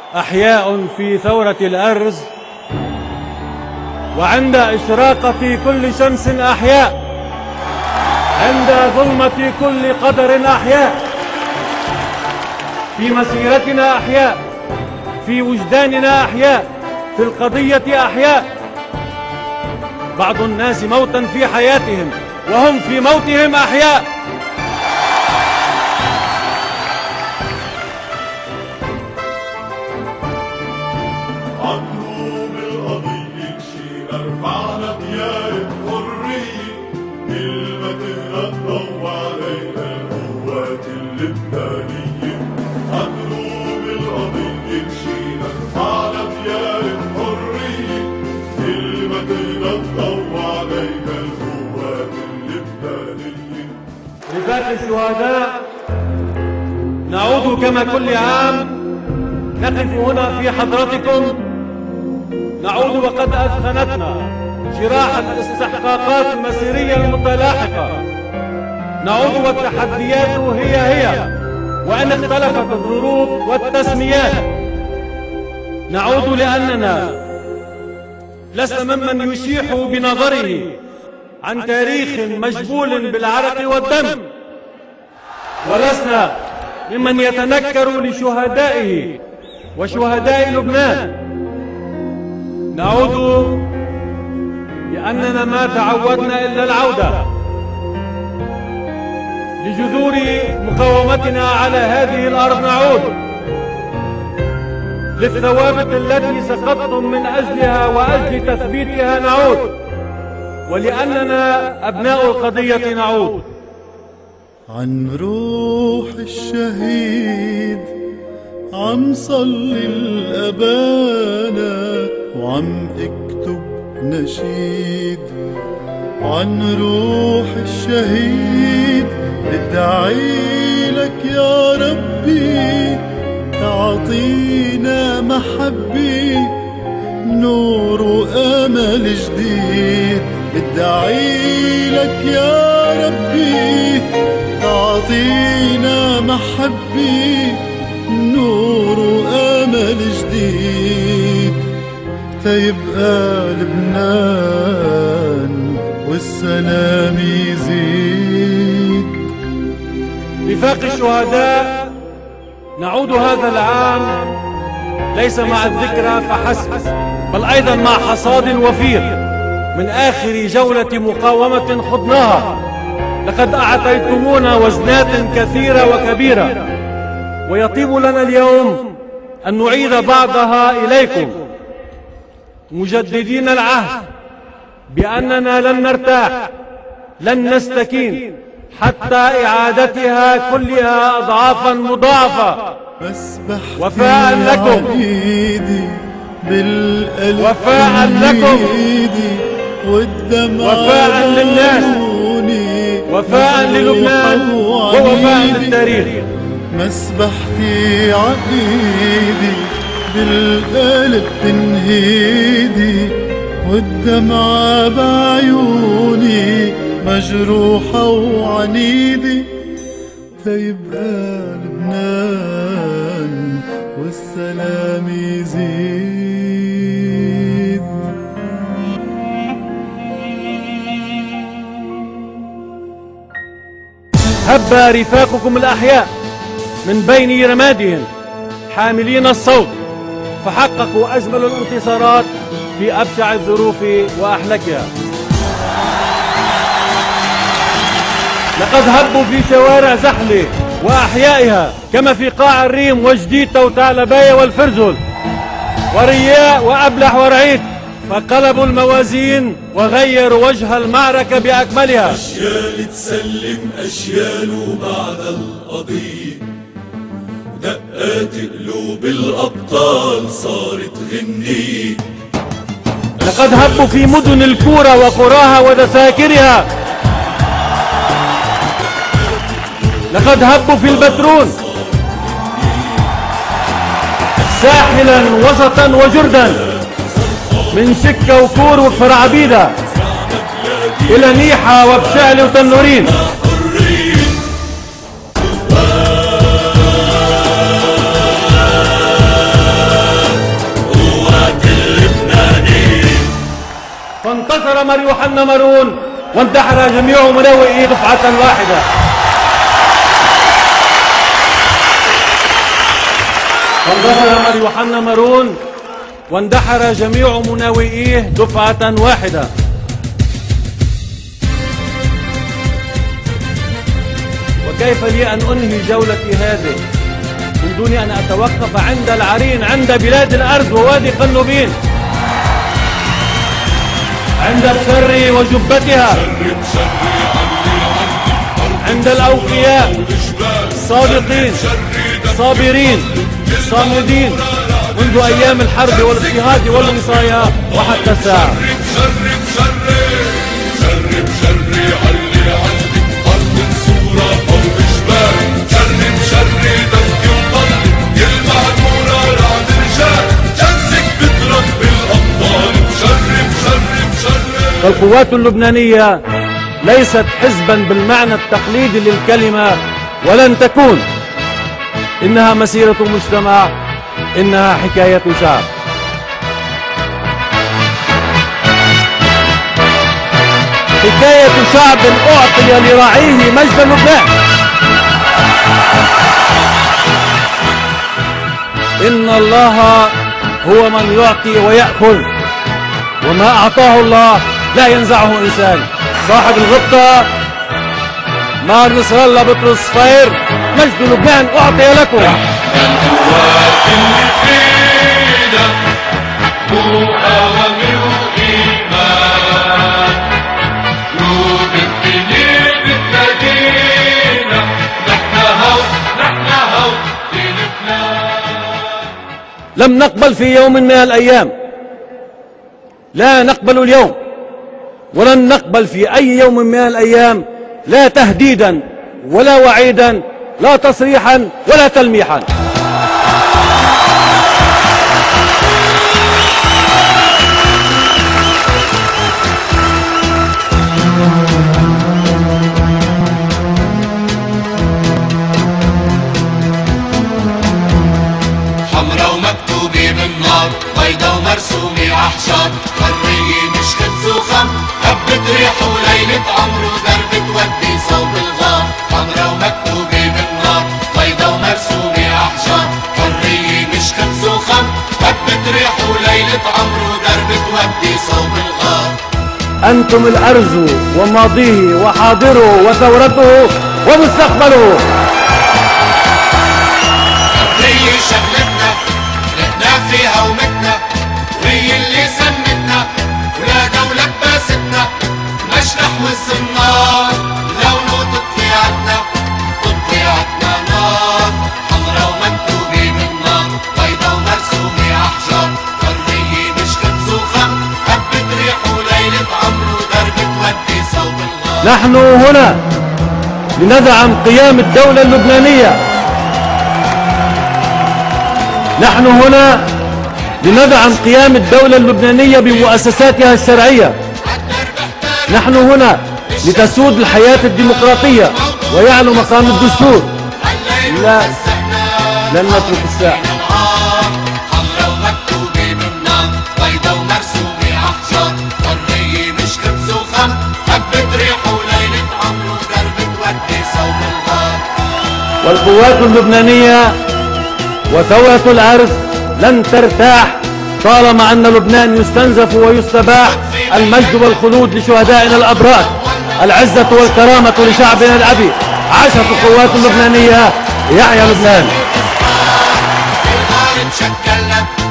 أحياء في ثورة الأرز، وعند إشراقة كل شمس أحياء، عند ظلمة كل قدر أحياء، في مسيرتنا أحياء، في وجداننا أحياء، في القضية أحياء. بعض الناس موتا في حياتهم وهم في موتهم أحياء. رفاق الشهداء، نعود كما كل عام نقف هنا في حضرتكم، نعود وقد أثخنتنا جراح الاستحقاقات المسيرية المتلاحقة، نعود والتحديات هي وإن اختلفت الظروف والتسميات، نعود لأننا لسنا ممن يشيح بنظره عن تاريخ مجبول بالعرق والدم، ولسنا ممن يتنكر لشهدائه وشهداء لبنان. نعود لأننا ما تعودنا إلا العودة لجذور مقاومتنا على هذه الأرض، نعود للثوابت التي سقطتم من أجلها وأجل تثبيتها، نعود ولأننا أبناء القضية، نعود. عن روح الشهيد عم صلي الأبانا وعم اكتب نشيد، عن روح الشهيد بدعي لك يا ربي تعطينا محبة نور وأمل جديد، بدعي لك يا ربي تعطينا محبة نور وأمل جديد، تيبقى لبنان والسلام يزيد. رفاق الشهداء، نعود هذا العام ليس مع الذكرى فحسب، بل أيضا مع حصاد وفير من آخر جولة مقاومة خضناها. لقد أعطيتمونا وزنات كثيرة وكبيرة، ويطيب لنا اليوم أن نعيد بعضها إليكم، مجددين العهد بأننا لن نرتاح، لن نستكين حتى إعادتها كلها أضعافا مضاعفة. وفاء لكم، وفاء لكم، وفاء للناس، وفاء للبنان، ووفاء للتاريخ. مسبحتي عقيدي بالقلب تنهيدي، والدمعة بعيوني مجروحة وعنيدي، تيبقى لبنان والسلام يزيد. هب رفاقكم الأحياء من بين رمادهم حاملين الصوت، فحققوا أجمل الانتصارات في أبشع الظروف وأحلكها. لقد هبوا في شوارع زحلة وأحيائها، كما في قاع الريم وجديدة وثعلباية والفرزل ورياء وأبلح ورعيد، فقلبوا الموازين وغيروا وجه المعركة بأكملها. أشيال تسلم أشيال بعد القضية، ودقات قلوب الأبطال صارت غنية. لقد هبوا في مدن الكورة وقراها ودساكرها، لقد هبوا في البترون ساحلا وسطا وجردا، من شكة وكور وكفر عبيدة إلى نيحة وبشعل وتنورين. وانتصر يوحنا مارون واندحر جميع مناوئيه دفعة واحدة. وانتصر يوحنا مارون واندحر جميع مناوئيه دفعة واحدة. وكيف لي أن أنهي جولتي هذه من دون أن أتوقف عند العرين، عند بلاد الأرز ووادي قنوبين، عند بشري وجبتها، عند الأوفياء الصادقين الصابرين الصامدين منذ أيام الحرب والاضطهاد والوصاية وحتى الساعة. فالقوات اللبنانية ليست حزبا بالمعنى التقليدي للكلمة ولن تكون. إنها مسيرة مجتمع، إنها حكاية شعب. حكاية شعب أعطي لراعيه مجد لبنان. إن الله هو من يعطي ويأخذ، وما أعطاه الله لا ينزعه إنسان. صاحب الغبطة مار نصر الله بطرس فاير، مجد لبنان أعطي لكم. لم نقبل في يوم من الأيام، لا نقبل اليوم ولن نقبل في أي يوم من الأيام، لا تهديدا ولا وعيدا، لا تصريحا ولا تلميحا. حمرا ومكتوبة بالنار، بيضا ومرسومة أحجار، حرية مش خبز وخم، هبت ريح وليلة عمر ودرب تودي صوب الغار. حمرا ومكتوبة بالنار، بيضا ومرسومة أحجار، حرية مش خبز وخم، هبت ريح وليلة عمر ودرب تودي صوب الغار. أنتم الأرز وماضيه وحاضره وثورته ومستقبله. هي شغلتنا رحنا فيها ومتنا، وهي اللي سمتنا ولادها ولباستنا، مشرح والزنار لونه تطليعتنا نار. حمرا ومكتوبة بالنار، بيضا ومرسومة أحجار، حرية مش خبز وخم، هبت ريح وليلة عمر ودرب تودي صوب الغار. نحن هنا لندعم قيام الدولة اللبنانية. نحن هنا لندعم قيام الدولة اللبنانية بمؤسساتها الشرعية. نحن هنا لتسود الحياة الديمقراطية ويعلو مقام الدستور. لا، لن نترك الساحة. حمرا ومكتوبة بالنار، بيضا ومرسومة أحجار، حرية مش خبز وخم، هبت ريح وليلة عمر ودرب تودي صوب الغار. والقوات اللبنانية وثورة الأرز لن ترتاح طالما أن لبنان يستنزف ويستباح. المجد والخلود لشهدائنا الأبرار، العزة والكرامة لشعبنا الأبي. عاشت القوات اللبنانية، يحيى لبنان. الغار مشكلنا